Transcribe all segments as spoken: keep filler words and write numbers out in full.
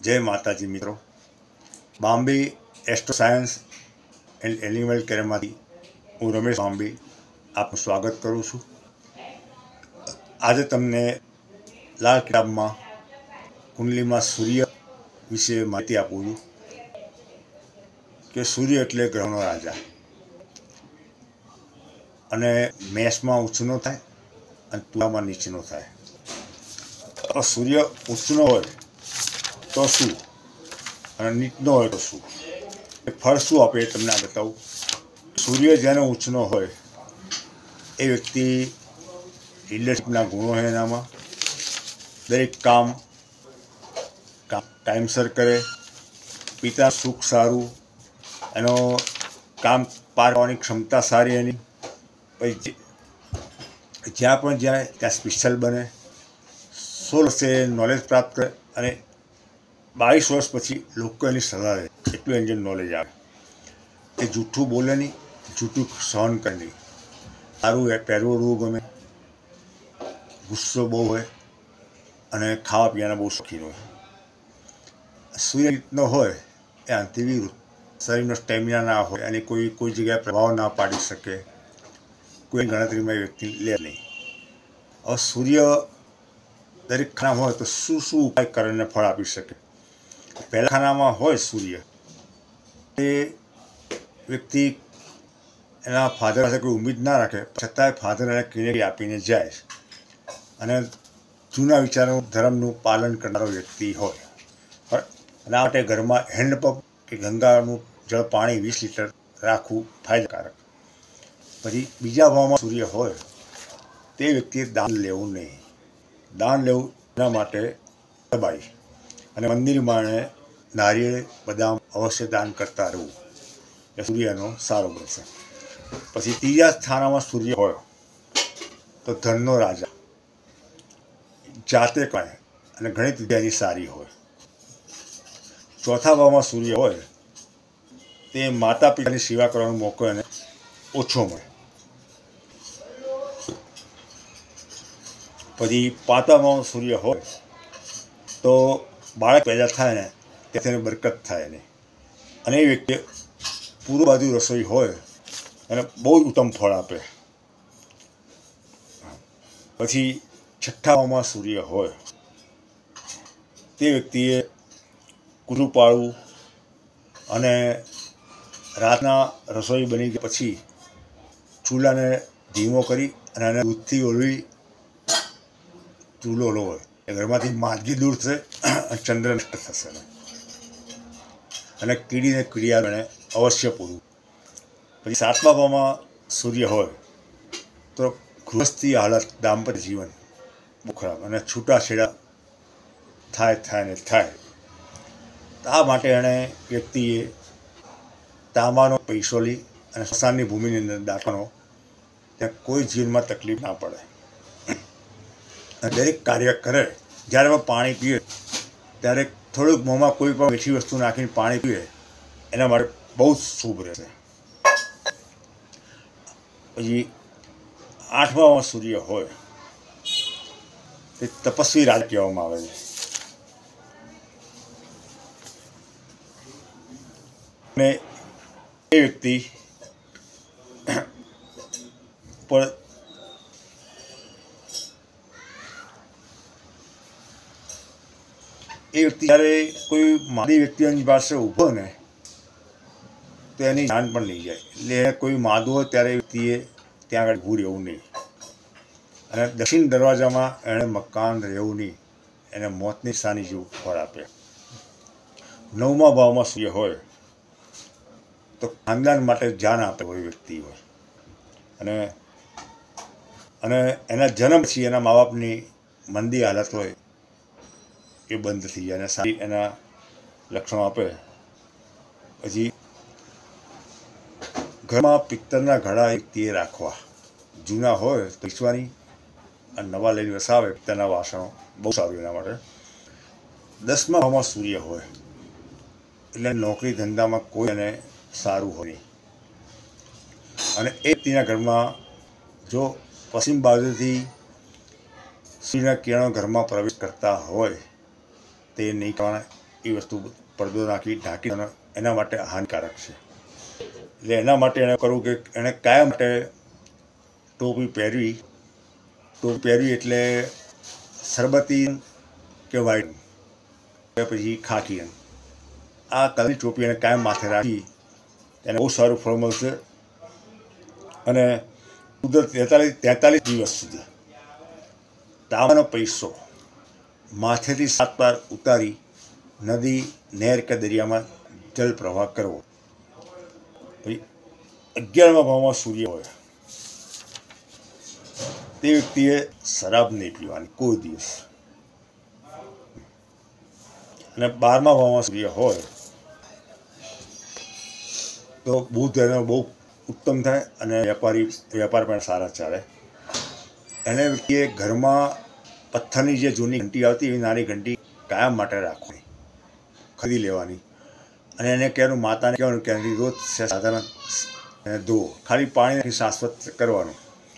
जय माताजी मित्रों। Bombay astro science and animal care मांथी हूँ रमेश बाम्बे आपનું स्वागत करूँ छूँ। आज तमने लाल किताब में कुंडली में सूर्य विषे माहिती आपू छूँ कि सूर्य एटले ग्रहोनो राजा अने मेष में ऊँचनो थाय अने तुला में नीचनो थाय। तो सूर्य ऊँचनो होय तो शू अने नीचनो होय तो शू फल शू आपे तमने आ बतावुं। सूर्य जेने ऊँचनो होय ए व्यक्ति लीडरशिपना गुणों है एनामां दरेक काम काम टाइमसर करे, पिता सुख सारूं, एनो काम पार करवानी क्षमता सारी एनी, पछी ज्यां पण जाए त्यां स्पेशल बने, सोल वर्षे नॉलेज प्राप्त करे अने बावीस वर्ष पछी लोको एनी सलाह ले एटलुं एने नॉलेज आवे। ए जूठुं बोले नहीं, जूठुं सहन करे नहीं, सारूं पहेरवुं ओढवुं गमे, गुस्सो बहु होय अने खावा पीवाना बहु शौकीन होय। सूर्य रीतनो होय ए आंधी विरुद्ध शरीरनो स्टेमिना ना होय अने कोई कोई जग्याए प्रभाव ना पाड़ी शके, कोई गणतरी में व्यक्ति ले नहीं। और सूर्य दरेक खाना होय तो शू शू उपाय करीने फल आपी शके। पहला खाना में होय सूर्य ए व्यक्ति एना फाधर पासे कोई उम्मीद ना रखे छतांय फाधर एने क्लियरिटी आपीने जाय अने जूना विचारों धर्मनुं पालन करनारो व्यक्ति होय। पण एना माटे घरमां हेन्डपंप के गंगानुं जल पाणी वीस लीटर राखવું फायदाकारक। पछी बीजा भावमां सूर्य होय ते व्यक्तिए दान लेवुं नहीं। दान लेवुं एना माटे दबाई अने मंदिरमां नारिયેળ बदाम अवश्य दान करता रहेवुं ए सूर्यनो सारो बनशे। पछी तीजा स्थानमां सूर्य होय तो धननो राजा, जाते कहे अने गणित विद्या सारी होय। चौथा भावमां सूर्य होय ते माता पितानी सेवा करवानो मौको एने ओछो मळे। पछी पांचमा भावमां सूर्य होय तो बाळक पैदा थाय ने त्याथी बरकत थाय ने अने ए व्यक्ति पूर्व बाजू रसोई होय अने बहु उत्तम फल आपे। पछी छठ्ठा भावमां सूर्य होय ते व्यक्तिए कूतरू पाळવું अने रातना रसोई बनी गया पछी चूलाने धीमो करी अने एने दूधथी ओळवी चूलो लो ए घरमांथी मादगी दूर थशे अने चंद्र नष्ट थशे अने कीड़ी ने कीड़िया एने अवश्य पूरवुं। पछी सातमा भावमां सूर्य होय तो गृहस्थी हालत दाम्पत्य जीवन बहु खराब अने छूटाछेड़ा थाय थाय ने थाय। आ माटे एणे व्यक्तिए तांबानो पैसो ली अने स्मशाननी भूमिनी अंदर दाखवनो त्यां कोई जीवनमां तकलीफ ना पड़े। दरेक कार्य करे ज्यारे पण पाणी पीए त्यारे थोड़ुंक मोंमां कोई पण मीठी वस्तु नाखीने पाणी पीए एना माटे बहु शुभ रहेशे। पछी आठमामां सूर्य होय ते तपस्वी राजा कहेवामां आवे छे ने ए व्यक्ति पर ए व्यक्ति जયારે कोई मादी व्यक्तिओनी पासे ऊभो ने तो एनी जान पण लई जाय એટલે कोई मादो હોય ત્યારે વ્યક્તિએ ત્યાં આગળ ઊભું રહેવું નહીં અને દક્ષિણ દરવાજામાં એણે મકાન રહેવું નહીં એને મોતની નિશાની જેવું ફળ આપે। નવમા ભાવમાં સૂર્ય હોય તો ખાનદાન માટે જાન આપે કોઈ વ્યક્તિ હોય અને અને એના જન્મ પછી એના મા બાપની મંદી હાલત હોય એ બંધ થઈ જાય અને સારી એના લક્ષણો આપે। પછી ઘરમાં પિત્તળના ઘડા વ્યક્તિએ રાખવા, જૂના હોય તો વેચવાની અને નવા લઈને વસાવે પિત્તળના વાસણો બહુ સારું એના માટે। દસમા ભાવમાં સૂર્ય હોય એટલે નોકરી ધંધામાં કોઈ એને સારું હોય નહીં અને એ વ્યક્તિના ઘરમાં જો પશ્ચિમ બાજુથી સૂર્યના કિરણો ઘરમાં પ્રવેશ કરતા હોય તે નહીં કરવાના એ વસ્તુ પડદો નાખી ઢાંકી દેવાનો, એના માટે હાનિકારક છે. એટલે એના માટે એણે કરવું કે એણે કાયમ માટે ટોપી પહેરવી. ટોપી પહેરવી એટલે સરબતી કે વ્હાઈટ કે પછી ખાખી આ કલરની ટોપી એને કાયમ માથે રાખી એને બહુ સારું ફળ મળશે. અને કુદરત તેતાલીસ તેતાલીસ દિવસ સુધી તાંબાનો પૈસો માથેથી સાત વાર ઉતારી નદી, નહેર કે દરિયામાં જલ પ્રવાહ કરવો. પછી અગિયારમા ભાવમાં સૂર્ય હોય તે વ્યક્તિએ શરાબ નહીં પીવાની કોઈ દિવસ. અને બારમા ભાવમાં સૂર્ય હોય તો બુધ એનો બહુ ઉત્તમ થાય અને વેપારી વેપાર પણ સારા ચાલે. એને વ્યક્તિએ ઘરમાં પથ્થરની જે જૂની ઘંટી આવતી એવી નાની ઘંટી કાયમ માટે રાખવાની, ખરીદી લેવાની. અને એને કહેવાનું, માતાને કહેવાનું કે એની રોજ સાધારણ એને ધોવો, ખાલી પાણીથી શાશ્વત કરવાનું.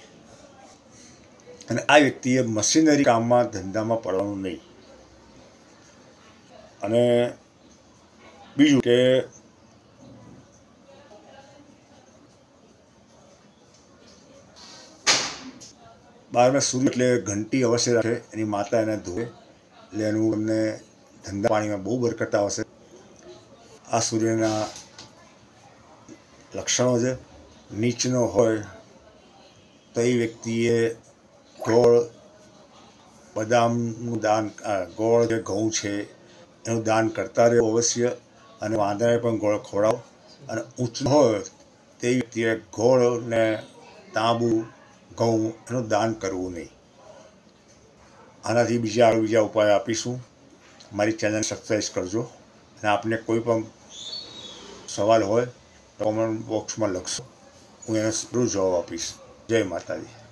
અને આ વ્યક્તિએ મશીનરી કામમાં ધંધામાં પડવાનું નહીં. અને બીજું કે બારમે સૂર્ય એટલે ઘંટી અવશ્ય રાખે, એની માતા એને ધોવે એટલે એનું એમને ધંધા પાણીમાં બહુ બરકત આવશે. આ સૂર્યના લક્ષણો છે. નીચનો હોય તો એ વ્યક્તિએ ગોળ, બદામનું દાન, ગોળ કે ઘઉં છે એનું દાન કરતા રહેવું અવશ્ય. અને વાંદરાને પણ ગોળ ખવડાવો. અને ઊંચું હોય તે વ્યક્તિએ ગોળ ને તાંબુ, ઘઉં એનું દાન કરવું નહીં. આનાથી બીજા બીજા ઉપાય આપીશું. મારી ચેનલ સબસ્ક્રાઈબ કરજો. અને આપને કોઈ પણ સવાલ હોય તો કોમેન્ટ બોક્સમાં લખશો, હું એને જરૂર જવાબ આપીશ. જય માતાજી.